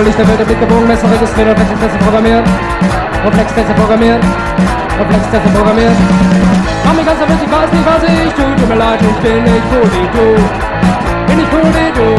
Licht der Welt, der Blick gebogen, Messer registriert, Reflexteste programmiert. Reflexteste programmiert. Reflexteste programmiert. Mach mich ganz nervös, ich weiß nicht, was ich tu. Tut mir leid, ich bin nicht cool wie du. Bin nicht cool wie du.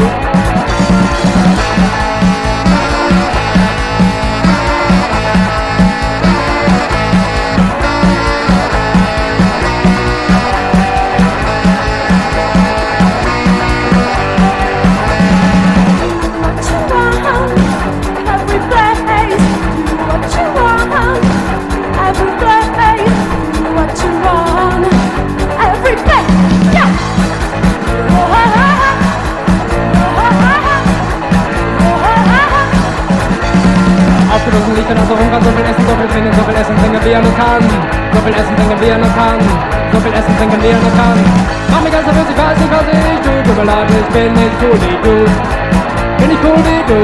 Aufgeschlossen liegt dann so rum, kann so viel essen, trinken, wie er nur kann. So viel essen, trinken, wie er nur kann. So viel essen, trinken, wie er nur kann. Mach mich ganz nervös, ich weiß nicht, was ich tu. Tut mir leid, ich bin nicht cool wie du. Bin nicht cool wie du.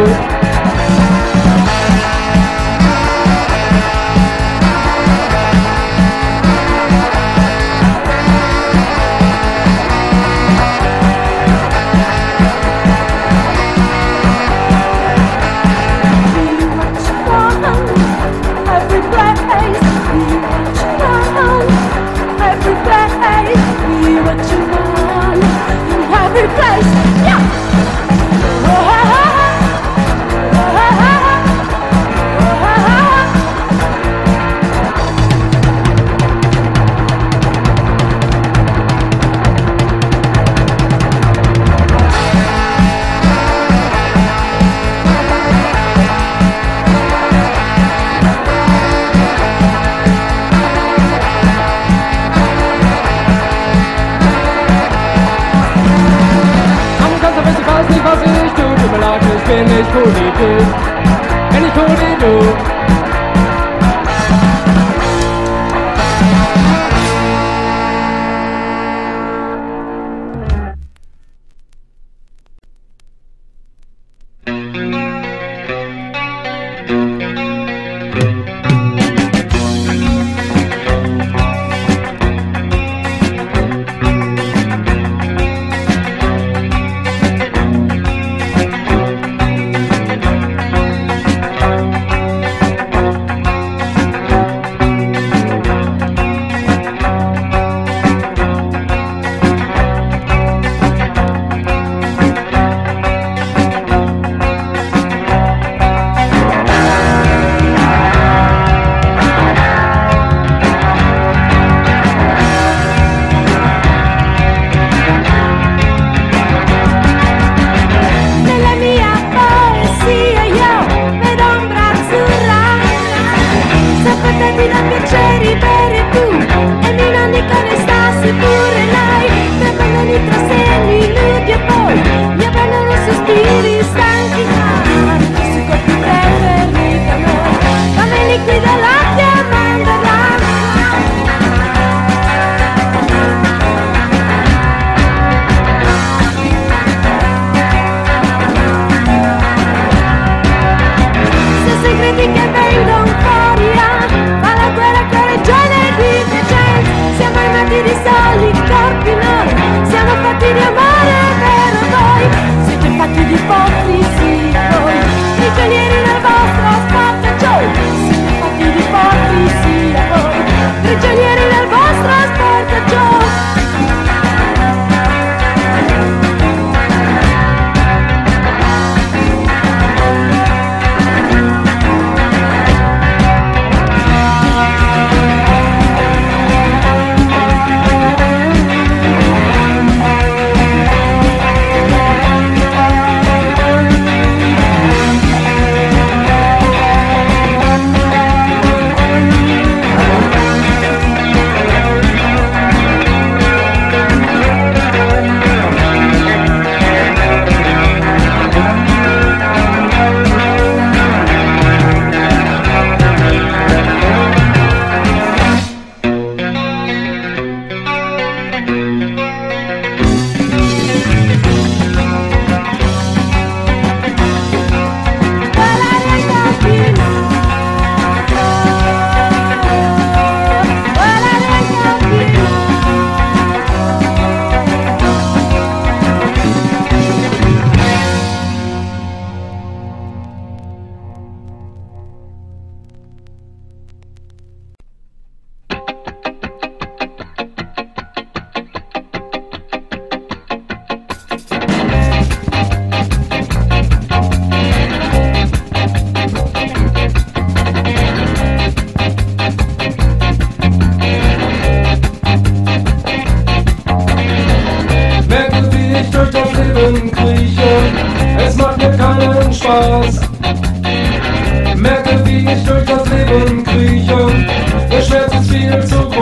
Bin nicht cool wie du, bin nicht cool wie du.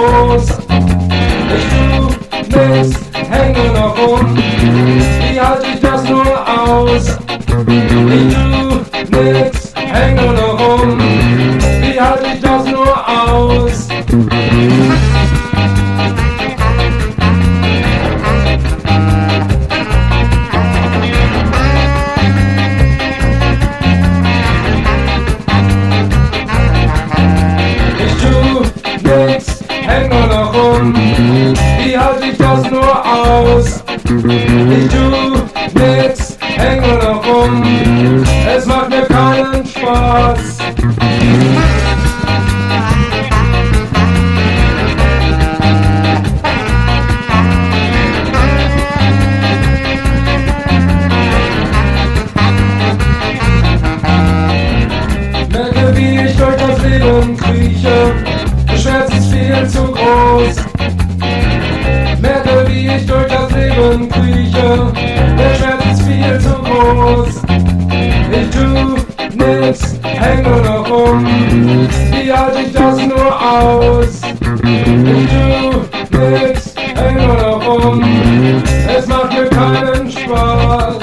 groß. Ich tu nix, hänge noch rum. Wie halte ich das nur aus? Ich tu nix, hänge noch rum. Wie halte ich das nur aus? Hänge noch rum, wie halte ich das nur aus? Ich tu nix, hänge noch rum, es macht mir keinen Spaß. Merke, wie ich durch das Leben krieche. Der Schmerz ist viel zu groß. Merke, wie ich durch das Leben krieche. Der Schmerz ist viel zu groß. Ich tu nix, hänge noch rum. Wie halte ich das nur aus? Ich tu nix, hänge noch rum. Es macht mir keinen Spaß.